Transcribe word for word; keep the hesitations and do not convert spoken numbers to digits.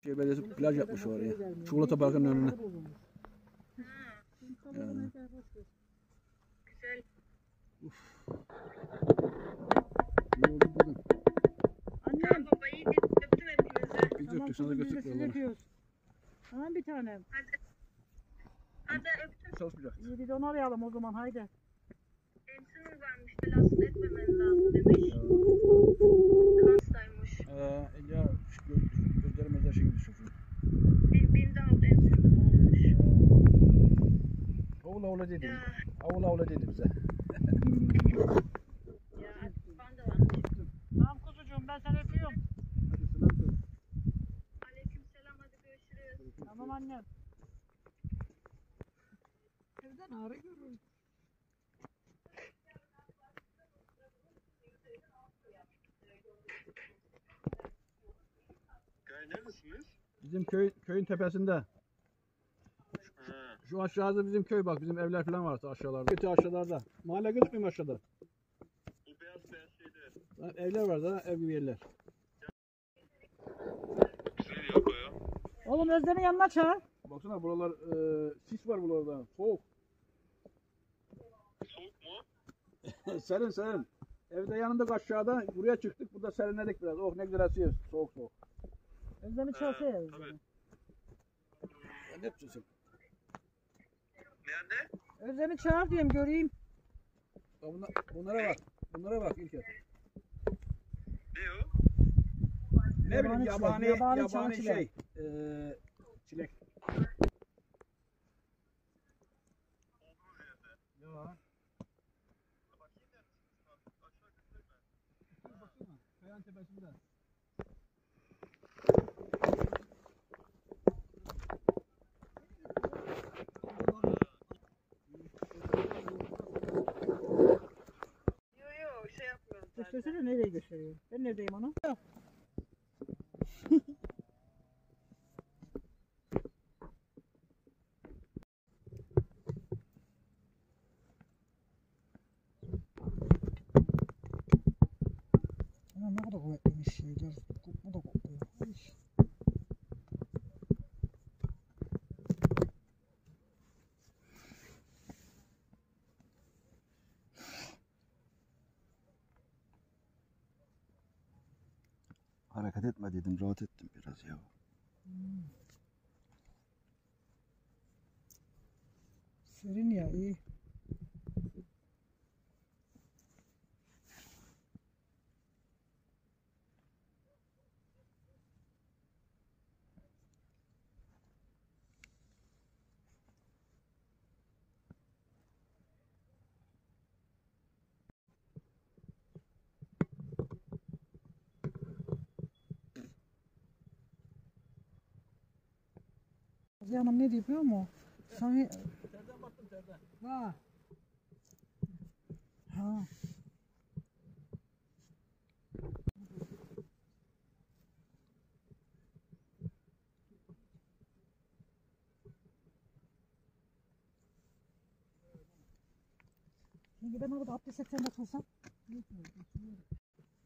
Şey belediyesi plaj yapmış oraya. Çikolata parkının önüne. Yani. Güzel. Uf. Ne oldu bugün? Annem. Baba iyi öptüm hepinizi. Biz öptük sana götürdük buraları. Tamam bir tanem. Hadi. Hadi öptüm. Çalışmayacak. İyi biz onu arayalım o zaman haydi. Emsin varmış belasını etmemen lazım demiş. Hastaymış. Ee, ya şu gö gözlerim özel şey gibi çocuğun. Bir, benim de aldı emsinden olmuş. Avula avula dedi. Ya. Avula avula dedi bize. Ya ben de varmış. Tamam kuzucuğum ben seni öpüyorum. Hadi selam söyle. Aleyküm selam hadi görüşürüz. Tamam annem. Evden ağrı görüyorum. Köy neredesiniz? Bizim köy köyün tepesinde. Ha. Şu aşağıda bizim köy bak. Bizim evler falan var aşağılarda. Kötü aşağılarda. Mahalle gözükmüyor mu aşağıda? Bu beyaz beyaz şeyde. Ha, evler var da ev gibi yerler. Güzel ya baya. Oğlum Özlem'in yanına çağır. Baksana buralar e, sis var buralarda. Soğuk. Soğuk mu? Serin serin. Evde yanında aşağıda buraya çıktık. Burada serinledik biraz. Oh ne güzel esiyor. Soğuk soğuk. Özlem'i çağırsa ya tabii. Özlem'i. Ne yapıyorsun? Nerede? Özlem'i çağır diyorum göreyim. Bunlar, bunlara bak. Bunlara bak İlker. Ne o? Ne Yabani bileyim çilek, yabani, yabani yabani, çam çilek. şey. Eee çilek. Ya. Baksana, kayanın tepesinde. Yo yo şey yapmıyorum zaten. Göstersene nereye gösteriyor. Ben neredeyim ana? Ana ne kadar kuvvetliymiş şeyler. Bu da kokuyor. Hiç. Hareket etme dedim, rahat ettim biraz ya. Hmm. Serin ya iyi. Azize Hanım ne diyor biliyor musun? Sanki... Terden baktım terden. Ha. Ha. Şimdi ben orada abdest etsem nasıl olsam?